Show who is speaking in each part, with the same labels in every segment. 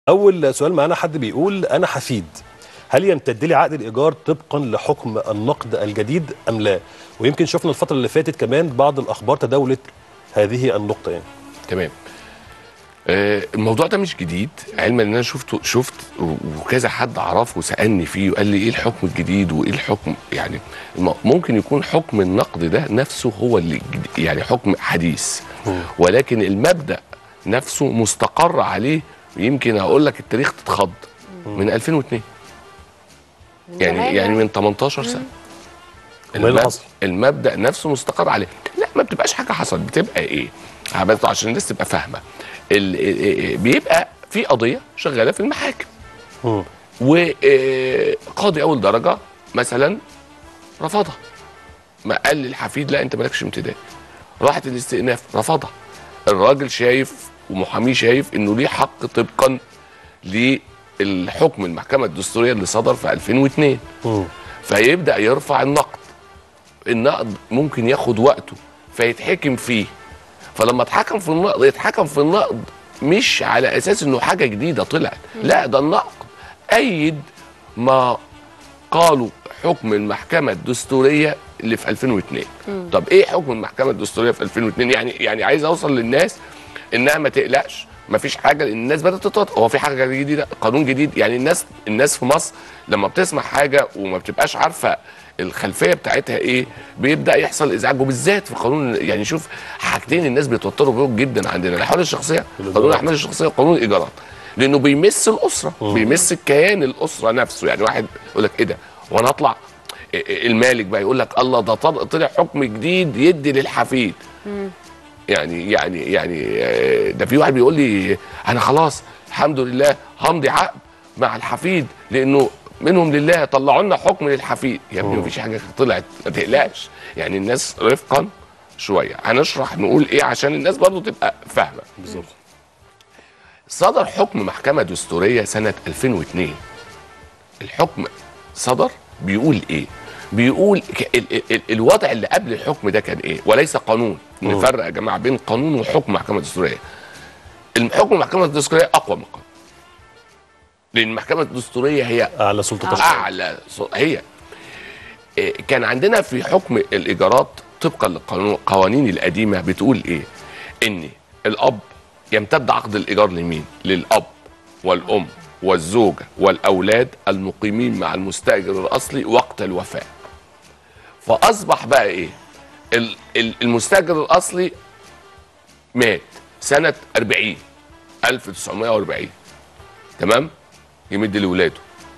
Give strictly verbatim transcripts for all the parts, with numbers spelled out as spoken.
Speaker 1: أول سؤال معانا حد بيقول أنا حفيد، هل يمتد لي عقد الإيجار طبقا لحكم النقد الجديد أم لا؟ ويمكن شفنا الفترة اللي فاتت كمان بعض الأخبار تداولت هذه النقطة يعني.
Speaker 2: تمام. آه الموضوع ده مش جديد، علما ان انا شفته شفت وكذا حد عرفه وسالني فيه وقال لي ايه الحكم الجديد وايه الحكم، يعني ممكن يكون حكم النقد ده نفسه هو اللي يعني حكم حديث، ولكن المبدا نفسه مستقر عليه. يمكن اقول لك التاريخ تتخض من ألفين واثنين، يعني يعني من تمنتاشر سنه. المبدأ, المبدا نفسه مستقر عليه. لا ما بتبقاش حاجه حصلت، بتبقى ايه بس عشان الناس تبقى فاهمه. بيبقى في قضيه شغاله في المحاكم وقاضي اول درجه مثلا رفضها، ما قال للحفيد لا انت مالكش امتداد. راحت الاستئناف رفضها، الراجل شايف ومحاميه شايف انه ليه حق طبقا للحكم المحكمه الدستوريه اللي صدر في ألفين واثنين. فيبدا يرفع النقد. النقد ممكن ياخد وقته فيتحكم فيه، فلما اتحكم في النقد يتحكم في النقد مش على اساس انه حاجه جديده طلعت، لا ده النقد ايد ما قالوا حكم المحكمه الدستوريه اللي في ألفين واثنين. طب ايه حكم المحكمه الدستوريه في ألفين واثنين؟ يعني يعني عايز اوصل للناس انها ما تقلقش، ما فيش حاجه، لان الناس بدات تتوتر. هو في حاجه جديده، قانون جديد؟ يعني الناس الناس في مصر لما بتسمع حاجه وما بتبقاش عارفه الخلفيه بتاعتها ايه بيبدا يحصل ازعاج، وبالذات في قانون. يعني شوف حاجتين الناس بيتوتروا بيهم جدا عندنا، الاحوال الشخصيه، قانون الاحوال الشخصيه وقانون الايجارات، لانه بيمس الاسره، بيمس الكيان الاسره نفسه. يعني واحد يقول لك ايه ده وانا اطلع المالك بقى يقول لك الله ده طلع حكم جديد يدي للحفيد. يعني يعني يعني ده في واحد بيقول لي انا خلاص الحمد لله همضي عقد مع الحفيد لانه منهم لله طلعوا لنا حكم للحفيد. يا ابني مفيش حاجه طلعت، ما تقلقش. يعني الناس رفقا شويه هنشرح نقول ايه عشان الناس برضو تبقى فاهمه.
Speaker 1: بالظبط.
Speaker 2: صدر حكم محكمه دستوريه سنه ألفين واثنين. الحكم صدر بيقول ايه؟ بيقول ال ال ال الوضع اللي قبل الحكم ده كان ايه؟ وليس قانون. نفرق يا جماعه بين قانون وحكم محكمه دستوريه. الحكم المحكمه الدستوريه اقوى من القانون، لان المحكمه الدستوريه هي
Speaker 1: اعلى سلطه تشريعيه.
Speaker 2: اعلى هي إيه كان عندنا في حكم الايجارات طبقا للقوانين القديمه بتقول ايه؟ ان الاب يمتد عقد الايجار لمين؟ للاب والام والزوجه والاولاد المقيمين مع المستاجر الاصلي وقت الوفاه. فاصبح بقى ايه؟ المستاجر الاصلي مات سنه أربعين ألف وتسعمائة وأربعين، تمام؟ يمد لاولاده.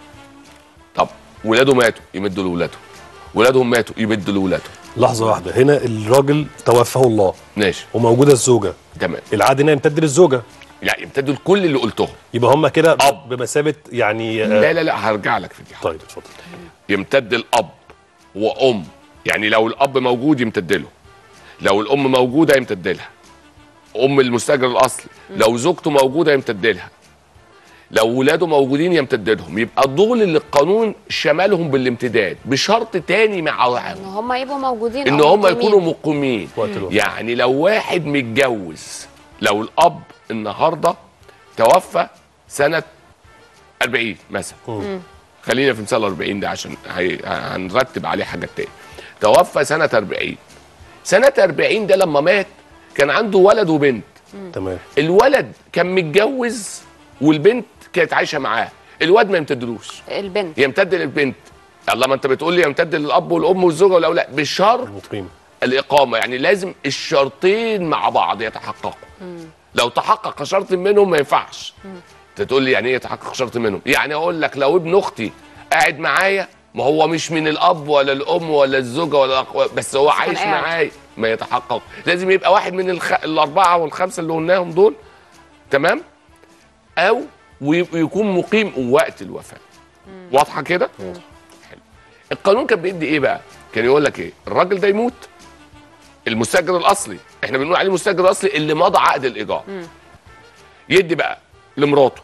Speaker 2: طب ولاده ماتوا يمدوا لاولاده، ولادهم ماتوا يمدوا لاولاده.
Speaker 1: لحظه واحده، هنا الراجل توفاه الله
Speaker 2: ماشي
Speaker 1: وموجوده الزوجه،
Speaker 2: تمام،
Speaker 1: العقد هنا يمتد للزوجه،
Speaker 2: لا يمتد لكل اللي قلتهم.
Speaker 1: يبقى هم كده
Speaker 2: أب.
Speaker 1: بمثابه يعني
Speaker 2: لا لا لا هرجع لك في دي.
Speaker 1: طيب اتفضل.
Speaker 2: يمتد الاب وام، يعني لو الاب موجود يمتد له، لو الام موجوده يمتد لها، ام المستاجر الاصلي، لو زوجته موجوده يمتد لها، لو ولاده موجودين يمتد لهم. يبقى دول اللي القانون شملهم بالامتداد بشرط تاني مع
Speaker 3: ان هم يبقوا موجودين،
Speaker 2: ان هم يكونوا مقيمين. يعني لو واحد متجوز، لو الاب النهارده توفى سنه أربعين مثلا، خلينا في مثال أربعين ده عشان هنرتب عليه حاجات تاني. توفى سنه أربعين، سنه أربعين ده لما مات كان عنده ولد وبنت.
Speaker 1: تمام.
Speaker 2: الولد كان متجوز والبنت كانت عايشه معاه، الواد ما يمتدلوش،
Speaker 3: البنت
Speaker 2: يمتد للبنت. الله، ما انت بتقول لي يمتد للاب والام والزوجه والاولاد بشرط الاقامه. يعني لازم الشرطين مع بعض يتحققوا. لو تحقق شرط منهم ما ينفعش. انت تقول لي يعني ايه يتحقق شرط منهم؟ يعني اقول لك لو ابن اختي قاعد معايا، ما هو مش من الاب ولا الام ولا الزوجه ولا بس هو عايش معايا، ما يتحقق. لازم يبقى واحد من الخ... الاربعه والخمسه اللي قلناهم دول، تمام؟ او ويكون مقيم وقت الوفاه. واضحه كده؟ حلو. القانون كان بيدي ايه بقى؟ كان يقول لك ايه؟ الراجل ده يموت، المستاجر الاصلي، احنا بنقول عليه المستاجر الاصلي اللي مضى عقد الايجار، يدي بقى لمراته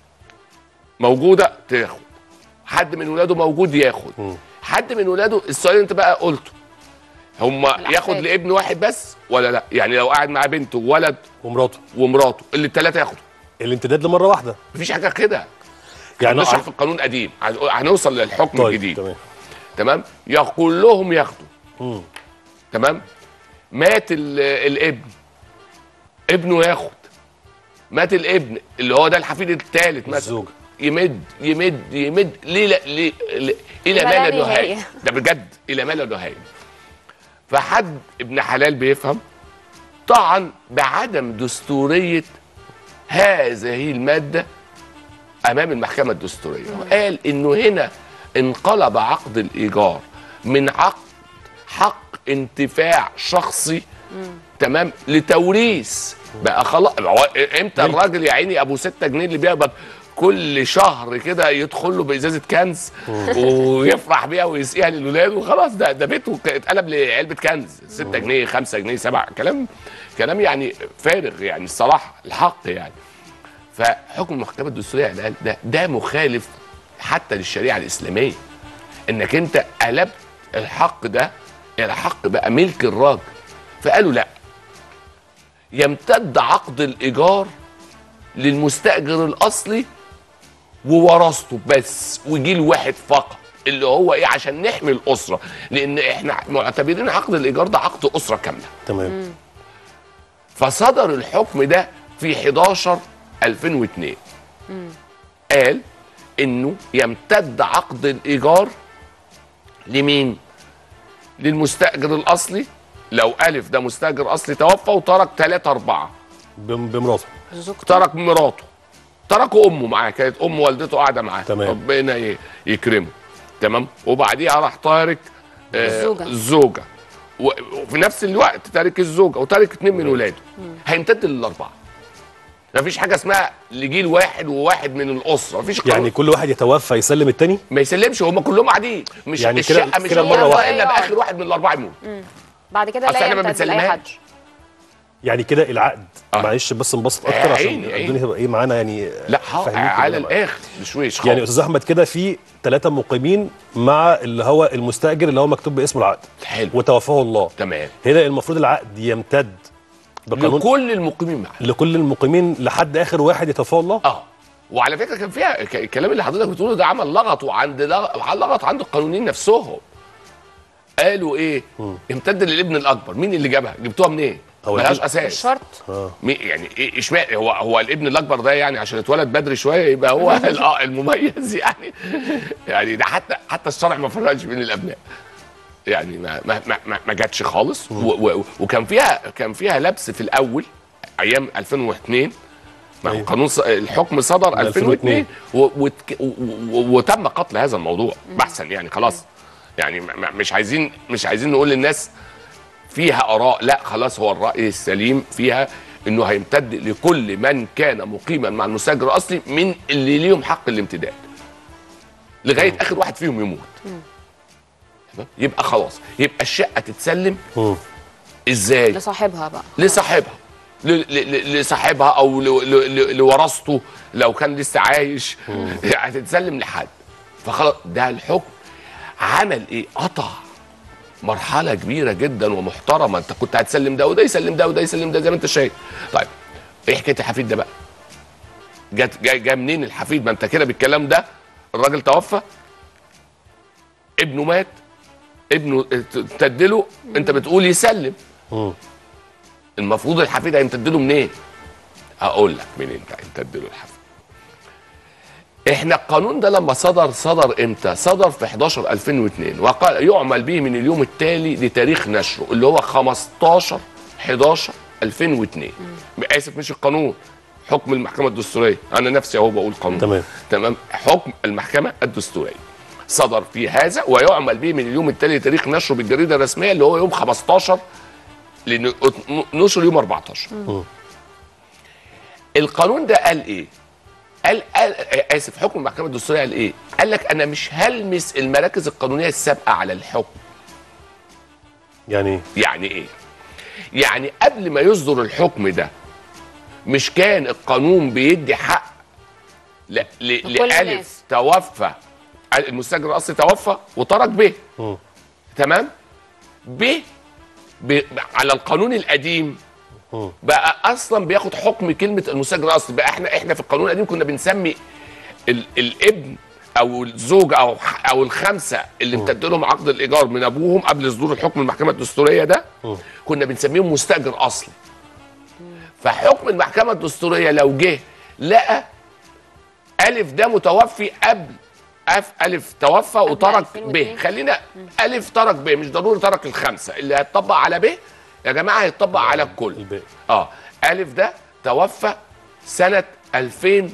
Speaker 2: موجوده تاخد، حد من ولاده موجود ياخد، م. حد من ولاده. السؤال اللي انت بقى قلته هم ياخد لابن واحد بس ولا لا؟ يعني لو قاعد مع بنته وولد
Speaker 1: ومراته
Speaker 2: ومراته اللي الثلاثه ياخدوا.
Speaker 1: الامتداد لمره واحده.
Speaker 2: مفيش حاجه كده.
Speaker 1: يعني
Speaker 2: نشرح في القانون القديم هنوصل للحكم
Speaker 1: طيب
Speaker 2: الجديد.
Speaker 1: تمام
Speaker 2: تمام. يقول لهم ياخدوا. مم. تمام. مات الابن، ابنه ياخد. مات الابن اللي هو ده الحفيد الثالث مثلا،
Speaker 1: الزوجه
Speaker 2: يمد يمد يمد ليه لا ليه الى ما لا نهايه. ده بجد الى ما لا نهايه. فحد ابن حلال بيفهم طبعا بعدم دستوريه هذه الماده امام المحكمه الدستوريه، وقال انه هنا انقلب عقد الايجار من عقد حق انتفاع شخصي مم. تمام لتوريث. بقى خلاص امتى الراجل يا عيني ابو ستة جنيه اللي بيقبض كل شهر كده يدخل له بازازه كنز ويفرح بيها ويسقيها للولاد وخلاص، ده ده بيته اتقلب لعلبه كنز ستة جنيه خمسة جنيه سبعة، كلام كلام يعني فارغ يعني الصراحه الحق يعني. فحكم المحكمه الدستوريه قال ده ده مخالف حتى للشريعه الاسلاميه، انك انت قلبت الحق ده الى حق بقى ملك الراجل. فقالوا لا، يمتد عقد الايجار للمستاجر الاصلي وورثته بس وجيل واحد فقط، اللي هو ايه عشان نحمي الاسره، لان احنا معتبرين عقد الايجار ده عقد اسره كامله.
Speaker 1: تمام.
Speaker 2: فصدر الحكم ده في حداشر ألفين واثنين. مم. قال انه يمتد عقد الايجار لمين؟ للمستاجر الاصلي، لو الف ده مستاجر اصلي توفى وترك ثلاثة أربعة
Speaker 1: بمراته،
Speaker 2: ترك مراته، تركوا امه معاه، كانت ام والدته قاعده معاه،
Speaker 1: تمام،
Speaker 2: ربنا يكرمه، تمام. وبعديها راح تارك
Speaker 3: الزوجه
Speaker 2: آه الزوجه وفي نفس الوقت تارك الزوجه وتارك اثنين من ولاده، هيمتد للاربعه. مفيش حاجه اسمها لجيل واحد وواحد من الاسره، مفيش قانون.
Speaker 1: يعني كل واحد يتوفى يسلم الثاني؟
Speaker 2: ما يسلمش، هم كلهم قاعدين، مش
Speaker 1: يعني
Speaker 2: الشقه مش هتوفى الا باخر واحد من الاربعه يموت.
Speaker 3: بعد كده لا يمتد لاي حد.
Speaker 1: يعني كده العقد آه. معلش بس نبسط اكتر عشان الدنيا تبقى ايه معانا يعني.
Speaker 2: لا على الاخر بشويش خالص.
Speaker 1: يعني استاذ احمد كده في ثلاثه مقيمين مع اللي هو المستاجر اللي هو مكتوب باسمه العقد،
Speaker 2: حلو،
Speaker 1: وتوفاه الله،
Speaker 2: تمام.
Speaker 1: هنا المفروض العقد يمتد
Speaker 2: بقانون لكل المقيمين معاه،
Speaker 1: لكل المقيمين لحد اخر واحد يتوفاه الله.
Speaker 2: اه. وعلى فكره كان فيها الكلام اللي حضرتك بتقوله ده عمل لغط، وعند لغط عند القانونيين نفسهم. قالوا ايه؟ مم. يمتد للابن الاكبر. مين اللي جابها؟ جبتوها منين؟ إيه؟ ملهاش اساس.
Speaker 3: مش شرط.
Speaker 2: آه. يعني ايه اشمعنى هو هو الابن الاكبر ده يعني عشان اتولد بدري شويه يبقى هو المميز يعني؟ يعني ده حتى حتى الشرع ما فرقش بين الابناء. يعني ما ما ما, ما جاتش خالص. و و وكان فيها كان فيها لبس في الاول ايام ألفين واثنين. أيوة. قانون الحكم صدر ألفين واثنين وتم قتل هذا الموضوع بحثا يعني خلاص. يعني مش عايزين مش عايزين نقول للناس فيها اراء، لا خلاص هو الراي السليم فيها انه هيمتد لكل من كان مقيما مع المستاجر الاصلي من اللي ليهم حق الامتداد لغايه م. اخر واحد فيهم يموت. م. يبقى خلاص يبقى الشقه تتسلم م. ازاي؟
Speaker 3: لصاحبها بقى،
Speaker 2: لصاحبها لصاحبها او لورثته لو كان لسه عايش هتتسلم لحد. فخلاص ده الحكم عمل ايه؟ قطع مرحله كبيره جدا ومحترمه. انت كنت هتسلم ده وده يسلم ده وده يسلم ده زي ما انت شايف. طيب ايه حكايه الحفيد ده بقى؟ جت جاي جا منين الحفيد؟ ما انت كده بالكلام ده الراجل توفى، ابنه مات، ابنه امتد له، انت بتقول يسلم. م. المفروض الحفيد هيمتد له منين؟ اقول لك منين هيمتد له الحفيد. احنا القانون ده لما صدر صدر امتى؟ صدر في حداشر ألفين واثنين وقال يعمل به من اليوم التالي لتاريخ نشره اللي هو خمستاشر حداشر ألفين واثنين. اسف مش القانون، حكم المحكمه الدستوريه، انا نفسي اهو بقول قانون.
Speaker 1: تمام
Speaker 2: تمام. حكم المحكمه الدستوريه صدر في هذا ويعمل به من اليوم التالي لتاريخ نشره بالجريده الرسميه اللي هو يوم خمستاشر لنشر يوم أربعتاشر. م. القانون ده قال ايه؟ قال, قال اسف حكم المحكمه الدستوريه قال ايه؟ قال لك انا مش هلمس المراكز القانونيه السابقه على الحكم.
Speaker 1: يعني ايه؟
Speaker 2: يعني ايه؟ يعني قبل ما يصدر الحكم ده مش كان القانون بيدي حق ل... ل... لألف توفى المستاجر الاصلي توفى وترك ب. تمام؟ ب... ب على القانون القديم بقى اصلا بياخد حكم كلمه المستاجر الاصلي. بقى احنا احنا في القانون القديم كنا بنسمي ال الابن او الزوج او او الخمسه اللي امتد لهم عقد الايجار من ابوهم قبل صدور الحكم المحكمه الدستوريه ده، كنا بنسميهم مستاجر اصلي. فحكم المحكمه الدستوريه لو جه لقى الف ده متوفي قبل اف الف توفى وترك ب، خلينا الف ترك ب، مش ضروري ترك الخمسه اللي هيتطبق على ب يا جماعه، هيتطبق على الكل. اه الف ده توفى سنه ألفين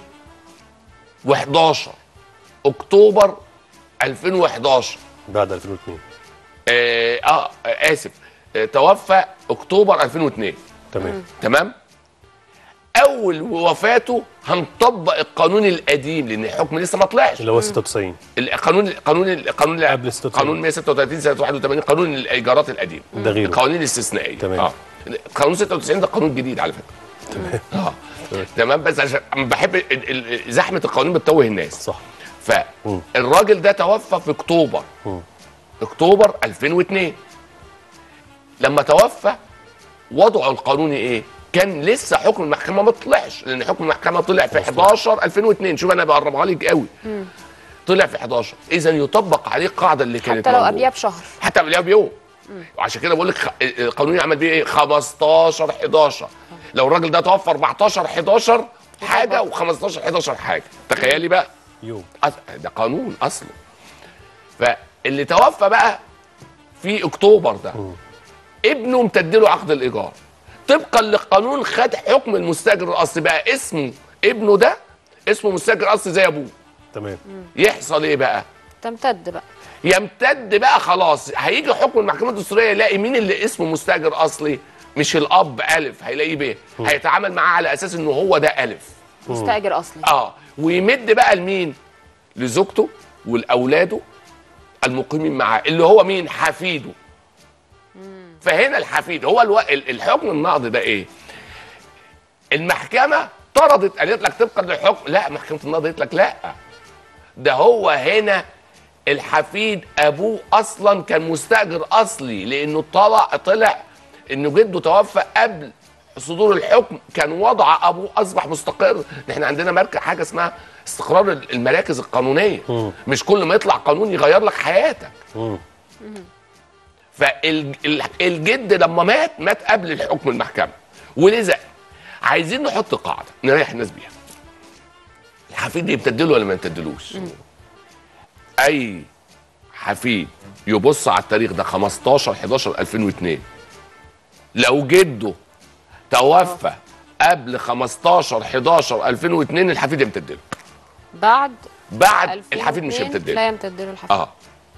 Speaker 2: وحداشر، اكتوبر ألفين وحداشر،
Speaker 1: بعد ألفين واثنين.
Speaker 2: اه, آه اسف آه توفى اكتوبر ألفين واثنين.
Speaker 1: تمام
Speaker 2: تمام. اول وفاته هنطبق القانون القديم لان الحكم لسه ما طلعش،
Speaker 1: اللي هو ستة وتسعين.
Speaker 2: القانون القانون القانون
Speaker 1: قبل ستة وتسعين.
Speaker 2: قانون مية وستة وتلاتين سنه واحد وثمانين، قانون الايجارات القديم،
Speaker 1: ده غيره،
Speaker 2: القوانين الاستثنائيه.
Speaker 1: تمام.
Speaker 2: اه قانون ستة وتسعين ده قانون جديد على فكره.
Speaker 1: تمام.
Speaker 2: اه تمام. بس عشان بحب زحمه القوانين بتتوه الناس.
Speaker 1: صح.
Speaker 2: فالراجل ده توفى في اكتوبر م. اكتوبر ألفين واثنين. لما توفى وضعه القانوني ايه؟ كان لسه حكم المحكمه ما طلعش، لان حكم المحكمه طلع في حداشر ألفين واثنين. شوف انا بقربها لك قوي. مم. طلع في حداشر، اذا يطبق عليه القاعده اللي كانت
Speaker 3: حتى لو قبلها بشهر،
Speaker 2: حتى قبلها بيوم. وعشان كده بقول لك القانون يعمل بيه ايه؟ خمستاشر حداشر. لو الراجل ده توفى أربعتاشر حداشر حاجه و15 حداشر حاجه، تخيلي بقى
Speaker 1: يوم.
Speaker 2: ده قانون اصلا. فاللي توفى بقى في اكتوبر ده م. ابنه امتد له عقد الايجار طبقا للقانون، خد حكم المستاجر الاصلي، بقى اسمه ابنه ده اسمه مستاجر اصلي زي ابوه.
Speaker 1: تمام.
Speaker 2: يحصل ايه بقى؟
Speaker 3: تمتد بقى،
Speaker 2: يمتد بقى خلاص. هيجي حكم المحكمه الدستوريه يلاقي مين اللي اسمه مستاجر اصلي، مش الاب الف، هيلاقيه ب، هيتعامل معاه على اساس انه هو ده الف
Speaker 3: مستاجر اصلي.
Speaker 2: اه ويمد بقى لمين؟ لزوجته ولاولاده المقيمين معاه، اللي هو مين؟ حفيده. فهنا الحفيد هو الو... الحكم النقضي ده ايه؟ المحكمه طردت، قالت لك طبقا للحكم، لا محكمه النقض قالت لك لا، ده هو هنا الحفيد ابوه اصلا كان مستاجر اصلي، لانه طلع طلع انه جده توفى قبل صدور الحكم، كان وضع ابوه اصبح مستقر. احنا عندنا مركز حاجه اسمها استقرار المراكز القانونيه، م. مش كل ما يطلع قانون يغير لك حياتك. م. فالجد لما مات مات قبل الحكم المحكمه، ولذا عايزين نحط قاعده نريح الناس بيها. الحفيد يمتدله ولا ما يمتدلوش؟ اي حفيد يبص على التاريخ ده خمستاشر حداشر ألفين واثنين، لو جده توفى قبل خمستاشر حداشر ألفين واثنين الحفيد يمتدله.
Speaker 3: بعد
Speaker 2: بعد الحفيد مش يمتدله،
Speaker 3: لا يمتدله الحفيد.
Speaker 2: اه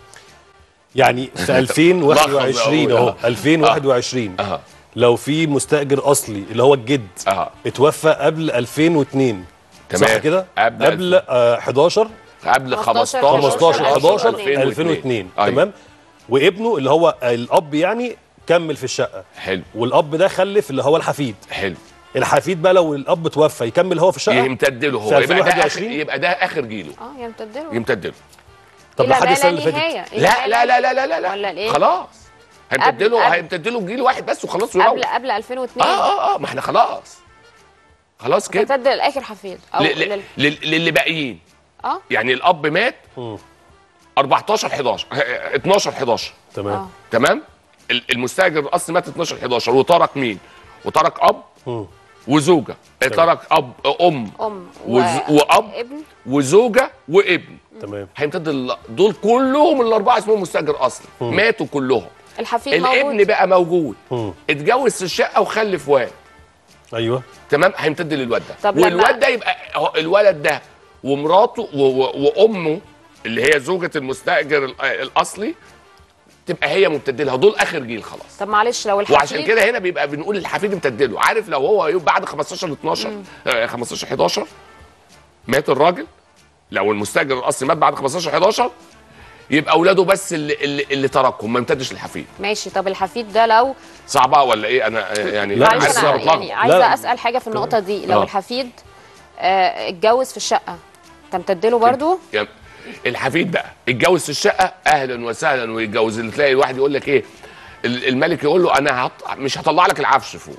Speaker 1: يعني في ألفين وواحد وعشرين اهو ألفين وواحد وعشرين
Speaker 2: أه.
Speaker 1: لو في مستاجر اصلي اللي هو الجد
Speaker 2: أه.
Speaker 1: اتوفى قبل ألفين واثنين،
Speaker 2: تمام،
Speaker 1: صح كده؟
Speaker 2: قبل,
Speaker 1: قبل آه حداشر
Speaker 2: قبل
Speaker 1: خمستاشر حداشر ألفين واثنين. أيوة. تمام. وابنه اللي هو الاب يعني كمل في الشقه.
Speaker 2: حلو.
Speaker 1: والاب ده خلف اللي هو الحفيد.
Speaker 2: حلو.
Speaker 1: الحفيد بقى لو الاب توفى يكمل هو في الشقه،
Speaker 2: يمتد له هو، يبقى ده آخر يبقى ده اخر جيله.
Speaker 3: اه يمتد له
Speaker 2: يمتد له.
Speaker 1: طب لحد السنه اللي فاتت
Speaker 2: لا لا لا لا لا لا
Speaker 3: ولا ايه؟
Speaker 2: خلاص هيمتد له هيمتد له جيل واحد بس وخلاص ويروح.
Speaker 3: قبل قبل ألفين واثنين.
Speaker 2: اه اه اه ما احنا خلاص خلاص كده
Speaker 3: يمتد لاخر حفيد او
Speaker 2: لل... لل... للي باقيين.
Speaker 3: اه
Speaker 2: يعني الاب مات أربعتاشر حداشر اتناشر حداشر.
Speaker 1: تمام. آه.
Speaker 2: تمام. المستاجر الاصلي مات اتناشر حداشر وترك مين؟ وترك اب م. وزوجه، ترك اب ام
Speaker 3: ام
Speaker 2: وز... واب
Speaker 3: ابن
Speaker 2: وزوجه وابن.
Speaker 1: تمام.
Speaker 2: هيمتد ال... دول كلهم الاربعه اسمهم مستاجر اصلي. م. ماتوا كلهم.
Speaker 3: الحفيد
Speaker 2: الابن
Speaker 3: موجود.
Speaker 2: بقى موجود،
Speaker 1: م.
Speaker 2: اتجوز في الشقه وخلف واد.
Speaker 1: ايوه
Speaker 2: تمام. هيمتد للواد ده.
Speaker 3: طب
Speaker 2: والواد ده يبقى الولد ده ومراته و... و... وامه اللي هي زوجه المستاجر الاصلي تبقى هي ممتده لها. دول اخر جيل خلاص.
Speaker 3: طب معلش لو الحفيد،
Speaker 2: وعشان كده هنا بيبقى بنقول الحفيد امتد له. عارف لو هو بعد خمستاشر اتناشر آه خمستاشر حداشر مات الراجل، لو المستاجر الاصلي مات بعد خمستاشر حداشر يبقى اولاده بس اللي اللي, اللي تركهم، ما يمتدش الحفيد.
Speaker 3: ماشي. طب الحفيد ده لو
Speaker 2: صعبه ولا ايه؟ انا يعني
Speaker 1: لا
Speaker 3: معلش انا يعني عايزه
Speaker 1: لا.
Speaker 3: اسال حاجه في النقطه دي. لو آه. الحفيد آه اتجوز في الشقه تمتد له برضه؟
Speaker 2: يعني الحفيد بقى اتجوز في الشقه اهلا وسهلا ويتجوز. اللي تلاقي الواحد يقول لك ايه، الملك يقول له انا هط... مش هطلع لك العفش فوق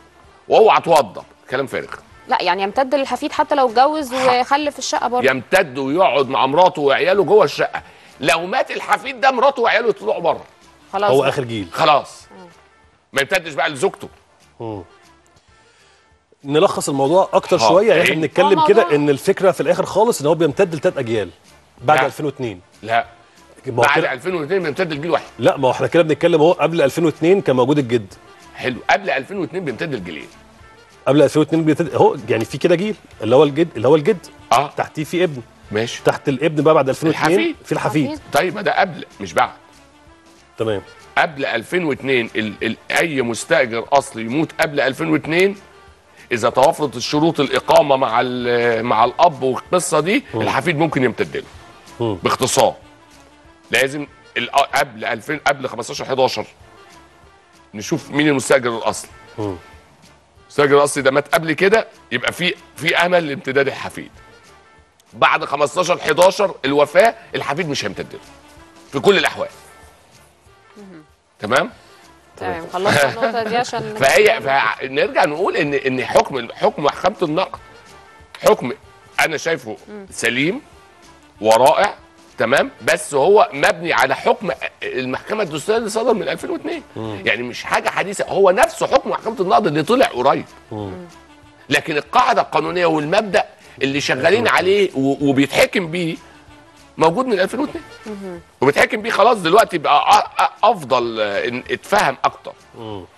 Speaker 2: واوعى توضب، كلام فارغ.
Speaker 3: لا يعني يمتد للحفيد حتى لو اتجوز وخلف الشقه برضه.
Speaker 2: يمتد ويقعد مع مراته وعياله جوه الشقه. لو مات الحفيد ده مراته وعياله يطلعوا بره.
Speaker 3: خلاص
Speaker 1: هو
Speaker 3: بقى.
Speaker 1: اخر جيل.
Speaker 2: خلاص. ما يمتدش بقى لزوجته.
Speaker 1: نلخص الموضوع اكتر
Speaker 2: ها،
Speaker 1: شويه، يعني احنا
Speaker 2: إيه؟
Speaker 1: بنتكلم
Speaker 3: هو
Speaker 1: كده
Speaker 3: موضوع-
Speaker 1: ان الفكره في الاخر خالص ان هو بيمتد لثلاث اجيال بعد
Speaker 2: لا.
Speaker 1: ألفين واثنين.
Speaker 2: لا،
Speaker 1: ما هو
Speaker 2: بعد
Speaker 1: كده-
Speaker 2: ألفين واثنين بيمتد لجيل واحد.
Speaker 1: لا ما هو احنا كده بنتكلم اهو قبل ألفين واثنين كان موجود الجد.
Speaker 2: حلو، قبل ألفين واثنين بيمتد لجيلين.
Speaker 1: قبل ألفين واثنين بيمتد اهو، يعني في كده جيل اللي هو الجد اللي هو الجد
Speaker 2: اه
Speaker 1: تحتيه في ابن،
Speaker 2: ماشي.
Speaker 1: تحت الابن بقى بعد ألفين واثنين
Speaker 2: الحفيد.
Speaker 1: في الحفيد.
Speaker 3: حفيد.
Speaker 2: طيب ما ده قبل مش بعد.
Speaker 1: تمام.
Speaker 2: قبل ألفين واثنين ال ال اي مستاجر اصلي يموت قبل ألفين واثنين، اذا توافرت الشروط الاقامه مع مع الاب والقصه دي، م. الحفيد ممكن يمتد له. م. باختصار لازم قبل ألفين قبل خمستاشر حداشر نشوف مين المستاجر الاصلي. م. المستاجر الاصلي ده مات قبل كده، يبقى في في امل لامتداد الحفيد. بعد خمستاشر حداشر الوفاه، الحفيد مش هيمتد له في كل الاحوال. تمام؟
Speaker 3: تمام، خلصنا النقطه دي عشان
Speaker 2: فهي فنرجع نقول ان ان حكم حكم محكمه النقد حكم انا شايفه سليم ورائع، تمام، بس هو مبني على حكم المحكمه الدستوريه اللي صدر من ألفين واثنين. يعني مش حاجه حديثه، هو نفسه حكم محكمه النقد اللي طلع قريب. لكن القاعده القانونيه والمبدا اللي شغالين عليه وبيتحكم بيه موجود من ألفين واثنين، وبيتحكم بيه خلاص دلوقتي بقى افضل اتفهم اكتر.